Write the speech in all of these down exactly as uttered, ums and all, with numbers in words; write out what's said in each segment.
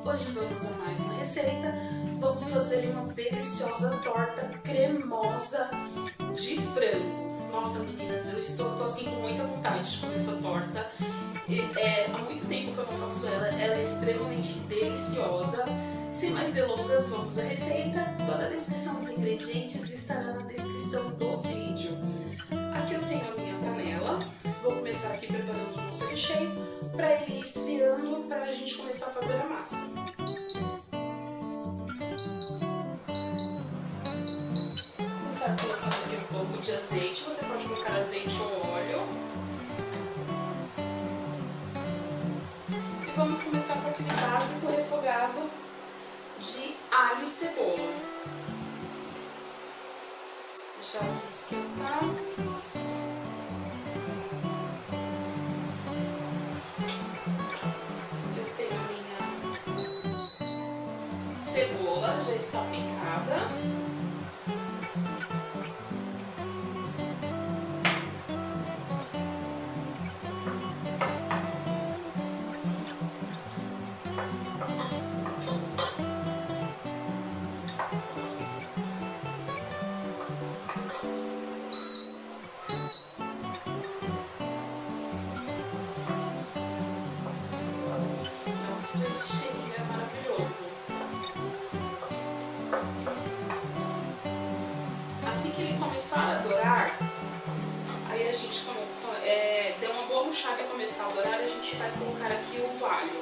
Hoje vamos a mais uma receita. Vamos fazer uma deliciosa torta cremosa de frango. Nossa, meninas, eu estou tô, assim com muita vontade de comer essa torta. E, é, há muito tempo que eu não faço ela, ela é extremamente deliciosa. Sem mais delongas, vamos à receita. Toda a descrição dos ingredientes estará na descrição do vídeo. Aqui eu tenho a minha panela. Vou começar aqui preparando o nosso recheio para ele ir esfriando para a gente começar a fazer a massa. Vou começar colocando aqui um pouco de azeite. Você pode colocar azeite ou óleo. E vamos começar com aquele básico refogado de alho e cebola. Deixar aqui esquentar. Eu tenho a minha cebola, já está picada. Nossa, esse cheirinho é maravilhoso. Assim que ele começar a dourar, aí a gente é, deu uma boa murchada e começar a dourar, a gente vai colocar aqui o alho.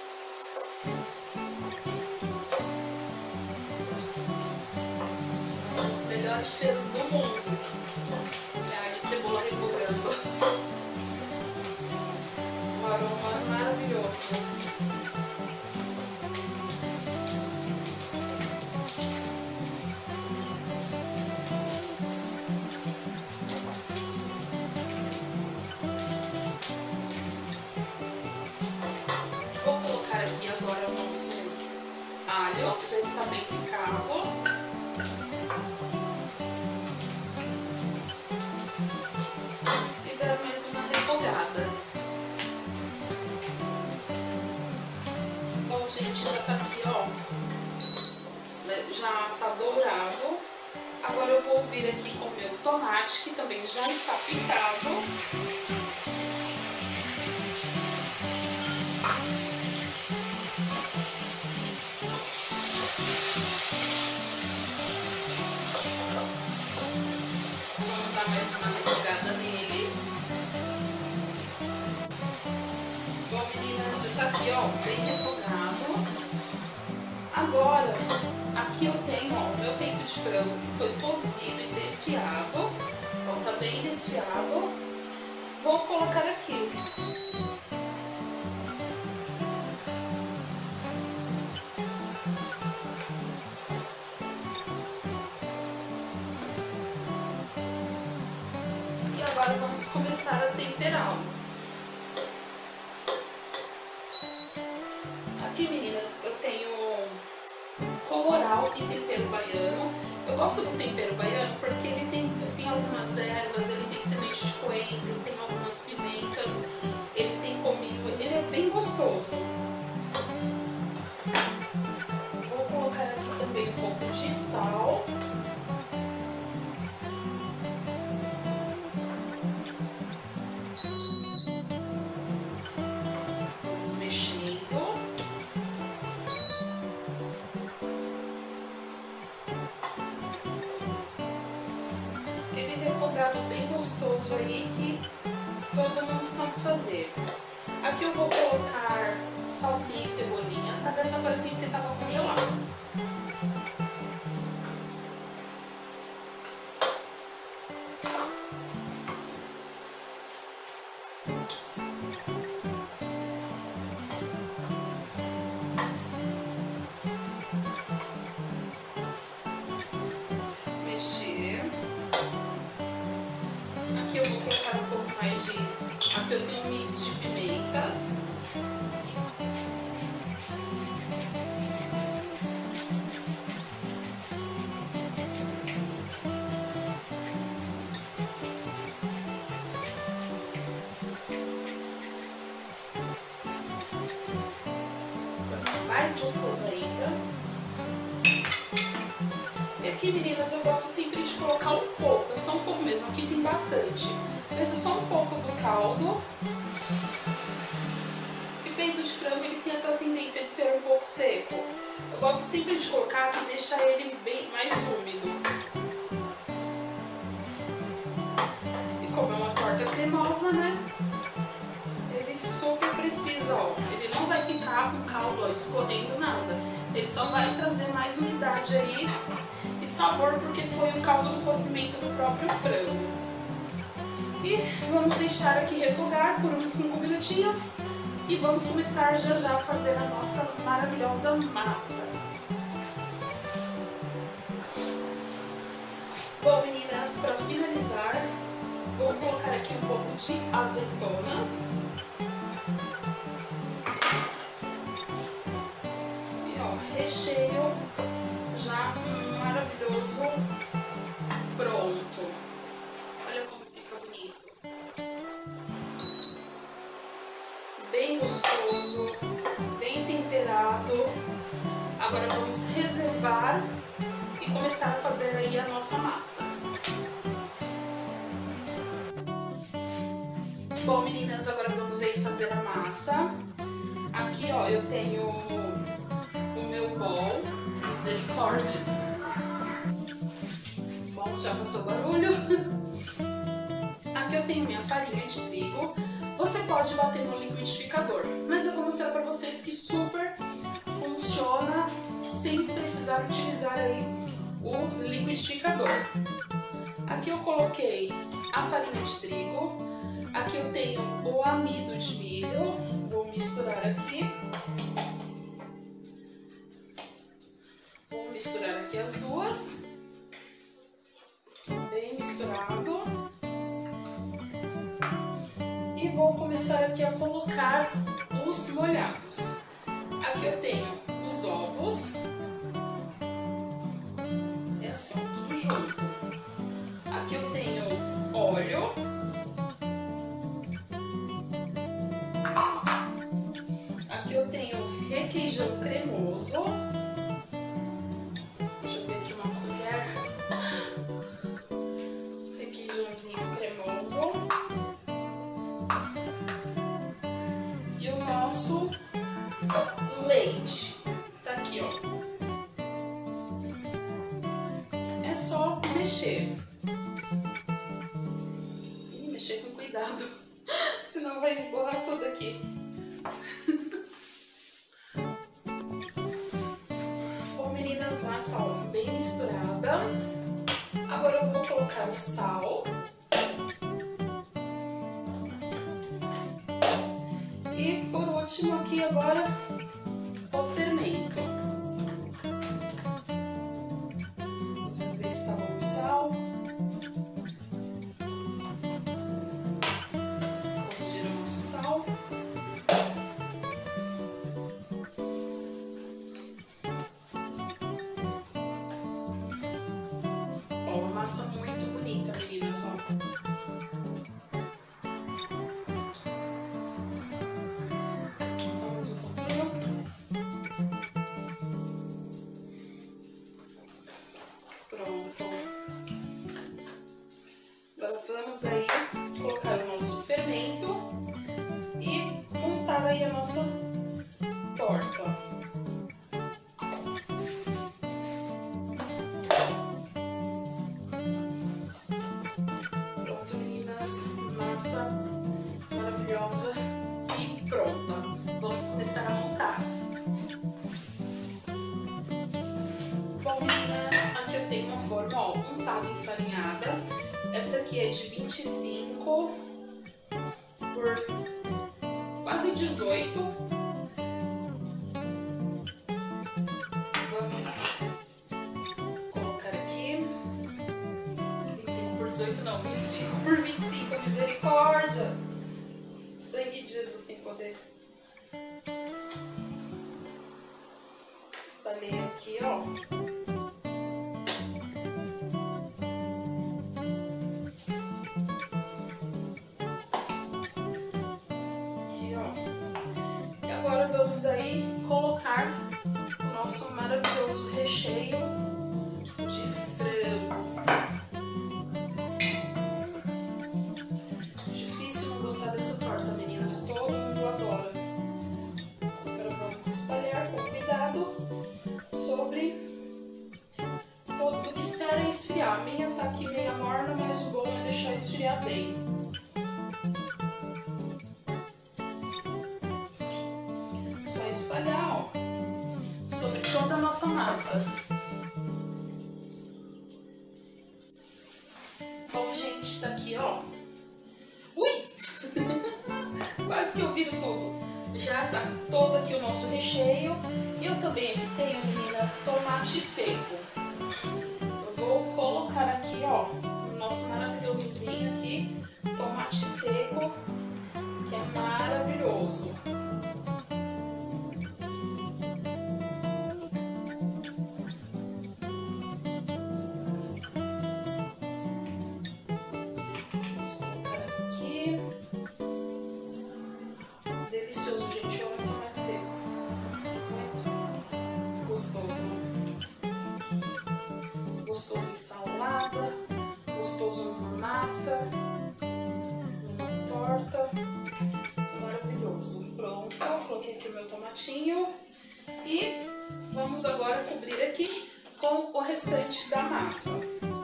Um dos melhores cheiros do mundo. Alho e cebola refogando. Um aroma maravilhoso. Vou colocar aqui agora o nosso alho, que já está bem picado. E dar mais uma refogada. Bom, gente, já tá aqui, ó. Já tá dourado. Agora eu vou vir aqui com o meu tomate, que também já está picado. Vamos dar mais uma refogada nele. Bom, meninas, já tá aqui, ó, bem refogado. Agora, aqui eu tenho, ó, o meu peito de frango que foi cozido e desfiado. Ó, tá bem desfiado. Vou colocar aqui. E agora vamos começar a temperá-lo. Aqui, meninas, eu tenho colorau e tempero baiano. Eu gosto do tempero baiano porque ele tem, tem algumas ervas, ele tem semente de coentro, tem algumas pimentas, ele tem cominho, ele é bem gostoso. Vou colocar aqui também um pouco de sal. Vamos mexendo. Refogado bem gostoso aí que todo mundo sabe fazer. Aqui eu vou colocar salsinha e cebolinha, tá dessa cor assim que tava congelado. Aqui eu vou colocar um pouco mais de... Aqui eu tenho um mix de pimentas. mais gostoso ainda. E aqui, meninas, eu gosto sempre de colocar um pouco, é só um pouco mesmo, aqui tem bastante. Mas é só um pouco do caldo. E peito de frango, ele tem aquela tendência de ser um pouco seco. Eu gosto sempre de colocar para deixar ele bem mais úmido. E como é uma torta cremosa, né? Ele super precisa, ó. Ele não vai ficar com caldo, ó, escorrendo nada. Ele só vai trazer mais umidade aí e sabor, porque foi o caldo do cozimento do próprio frango. E vamos deixar aqui refogar por uns cinco minutinhos e vamos começar já já a fazer a nossa maravilhosa massa. Bom, meninas, para finalizar, vou colocar aqui um pouco de azeitonas. E ó, recheio já maravilhoso, pronto. Olha como fica bonito. Bem gostoso, bem temperado. Agora vamos reservar e começar a fazer aí a nossa massa. Bom, meninas, agora vamos aí fazer a massa. Aqui, ó, eu tenho o meu bol, misericórdia. Bom, já passou o barulho. Aqui eu tenho minha farinha de trigo. Você pode bater no liquidificador, mas eu vou mostrar pra vocês que super funciona sem precisar utilizar aí o liquidificador. Aqui eu coloquei a farinha de trigo. Aqui eu tenho o amido de milho. Vou misturar aqui. Vou misturar aqui as duas. Bem misturado. E vou começar aqui a colocar os molhados. Aqui eu tenho os ovos. É assim, tudo junto. Aqui eu tenho óleo. Aqui eu tenho requeijão cremoso. Deixa eu ver aqui uma colher. Requeijãozinho cremoso. E o nosso leite. Tá aqui, ó. É só mexer. E mexer com cuidado, senão vai esborrar tudo aqui. Bom, meninas, massa, ó, bem misturada. Agora eu vou colocar o sal. E por último aqui agora o fermento. Vamos ver se tá bom o sal. Corrigir o nosso sal. Ó, uma massa muito bonita, meninas, ó. Vamos aí colocar o nosso fermento e montar aí a nossa torta. Pronto, meninas, massa maravilhosa e pronta. Vamos começar a montar. Bom, meninas, aqui eu tenho uma forma, ó, untada enfarinhada. Essa aqui é de vinte e cinco por quase dezoito. Vamos colocar aqui. vinte e cinco por dezoito não, vinte e cinco por vinte e cinco, misericórdia! Sangue de Jesus tem poder. Espalhei aqui, ó. vamos aí colocar o nosso maravilhoso recheio de frango. Difícil não gostar dessa torta, meninas, todo mundo adora. Agora vamos espalhar com cuidado sobre todo. Espera esfriar. A minha tá aqui meio morna, mas o bom é deixar esfriar bem. Só espalhar, ó, sobre toda a nossa massa. Bom, gente, tá aqui, ó. Ui! Quase que eu viro tudo. Já tá todo aqui o nosso recheio. E eu também aqui tenho, meninas, tomate seco. Eu vou colocar aqui, ó, o nosso maravilhosozinho aqui, tomate seco, que é maravilhoso. Vamos colocar aqui. Delicioso, gente, eu amo tomate seco. Muito gostoso. Gostoso em salada, gostoso numa massa, numa torta, maravilhoso. Pronto, coloquei aqui o meu tomatinho e vamos agora cobrir aqui com o restante da massa.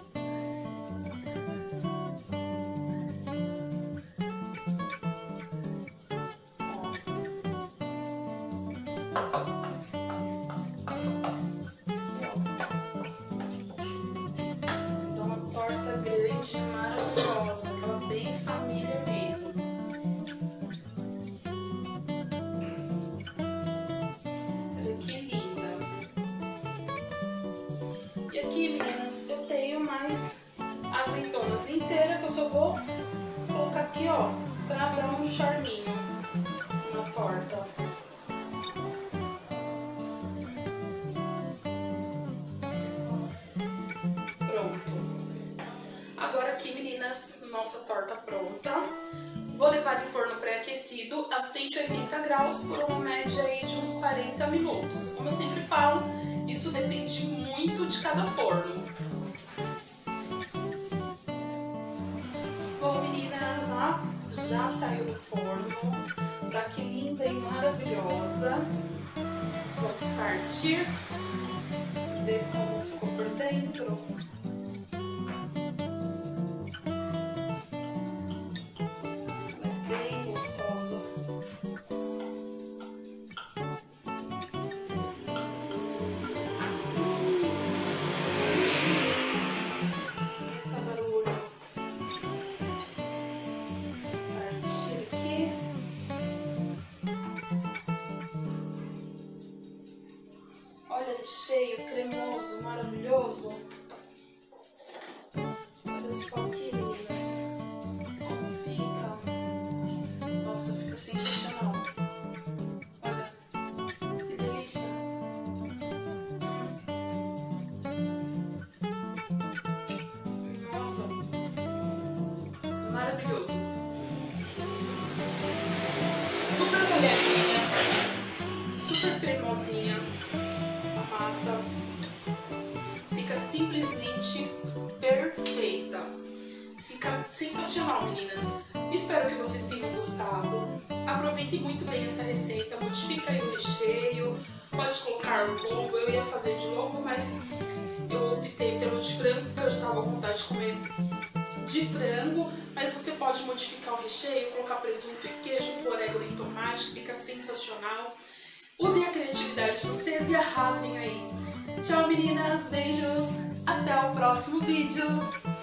Maravilhosa, aquela bem família mesmo. Olha que linda. E aqui, meninas, eu tenho mais azeitonas inteiras que eu só vou colocar aqui, ó, pra dar um charminho na torta. Agora aqui, meninas, nossa torta pronta. Vou levar em forno pré-aquecido a cento e oitenta graus por uma média aí de uns quarenta minutos. Como eu sempre falo, isso depende muito de cada forno. Bom, meninas, ó, já saiu do forno. Tá aqui linda e maravilhosa. Vamos partir. Ver como ficou por dentro. Gostosa. Eita barulho. Vamos partir aqui. Olha, recheio cremoso, maravilhoso. Olha só aqui, meninas, como fica. Nossa, fica sensacional. Olha, que delícia. Nossa, maravilhoso. Super molhadinha, super cremosinha a massa. Fica simplesmente perfeita. Fica sensacional, meninas. Espero que vocês tenham gostado. Aproveitem muito bem essa receita, modifica aí o recheio, pode colocar o lombo. Eu ia fazer de lombo, mas eu optei pelo de frango, porque eu já estava com vontade de comer de frango. Mas você pode modificar o recheio, colocar presunto e queijo, orégano e tomate, que fica sensacional. Usem a criatividade de vocês e arrasem aí. Tchau, meninas, beijos, até o próximo vídeo.